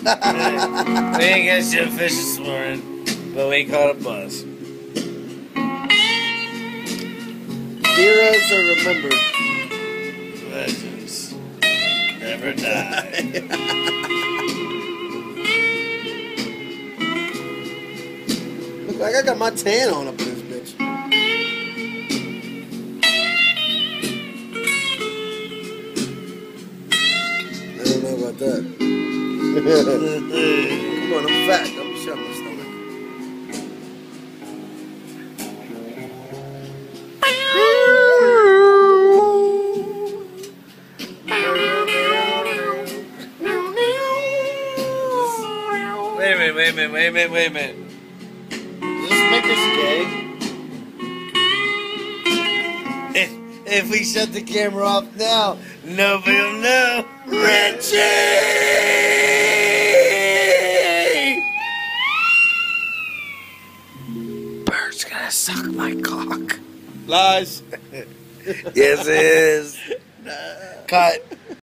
We ain't got shit fish this morning, but we caught a bus. Heroes are remembered. Legends never die. Look like I got my tan on up in this bitch. I don't know about that. Come on, I'm fat. Don't shut my stomach. Wait a minute. Does this make us gay? If we shut the camera off now, nobody'll know. Richie! Bert's gonna suck my cock. Lies. Yes, it is. Cut.